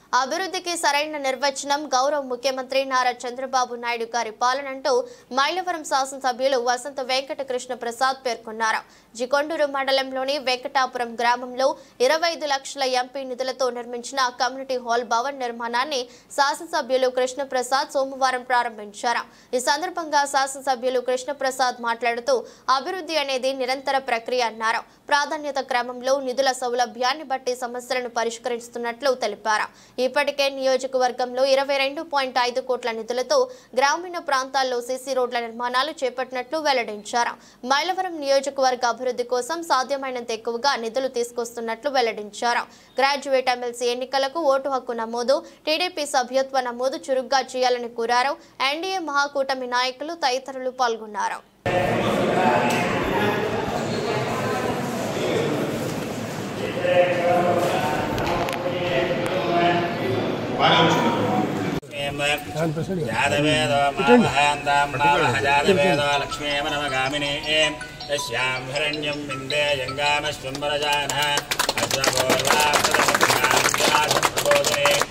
అభివృద్ధికి సరైన నిర్వచనం గౌరవ ముఖ్యమంత్రి నారా చంద్రబాబు నాయుడు గారి పాలనంటూ మైలవరం శాసనసభ్యులు వసంత వెంకట కృష్ణ ప్రసాద్ పేర్కొన్నారు. జికొండూరు మండలంలోని వెంకటాపురం గ్రామంలో 25 లక్షల ఎంపీ నిధులతో నిర్మించిన కమ్యూనిటీ హాల్ భవన్ నిర్మాణాన్ని శాసనసభ్యులు కృష్ణ ప్రసాద్ సోమవారం ప్రారంభించారు. ఈ సందర్భంగా శాసనసభ్యులు కృష్ణ ప్రసాద్ మాట్లాడుతూ అభివృద్ధి అనేది నిరంతర ప్రక్రియ అన్నారు. ప్రాధాన్యత క్రమంలో నిధుల సౌలభ్యాన్ని బట్టి సమస్యలను పరిష్కరిస్తున్నట్లు తెలిపారు. ఇప్పటికే నియోజకవర్గంలో 22.5 కోట్ల నిధులతో గ్రామీణ ప్రాంతాల్లో సీసీ రోడ్ల నిర్మాణాలు చేపట్టినట్లు వెల్లడించారు. మైలవరం నియోజకవర్గ అభివృద్ధి కోసం సాధ్యమైనంత ఎక్కువగా నిధులు తీసుకొస్తున్నట్లు వెల్లడించారు. గ్రాడ్యుయేట్ ఎమ్మెల్సీ ఎన్నికలకు ఓటు హక్కు నమోదు, టీడీపీ సభ్యత్వ నమోదు చురుగ్గా చేయాలని కోరారు. ఎన్డీఏ మహాకూటమి నాయకులు తదితరులు పాల్గొన్నారు. यस्यां हिरण्यं विन्दे यङ्गामश्वम्बरजानः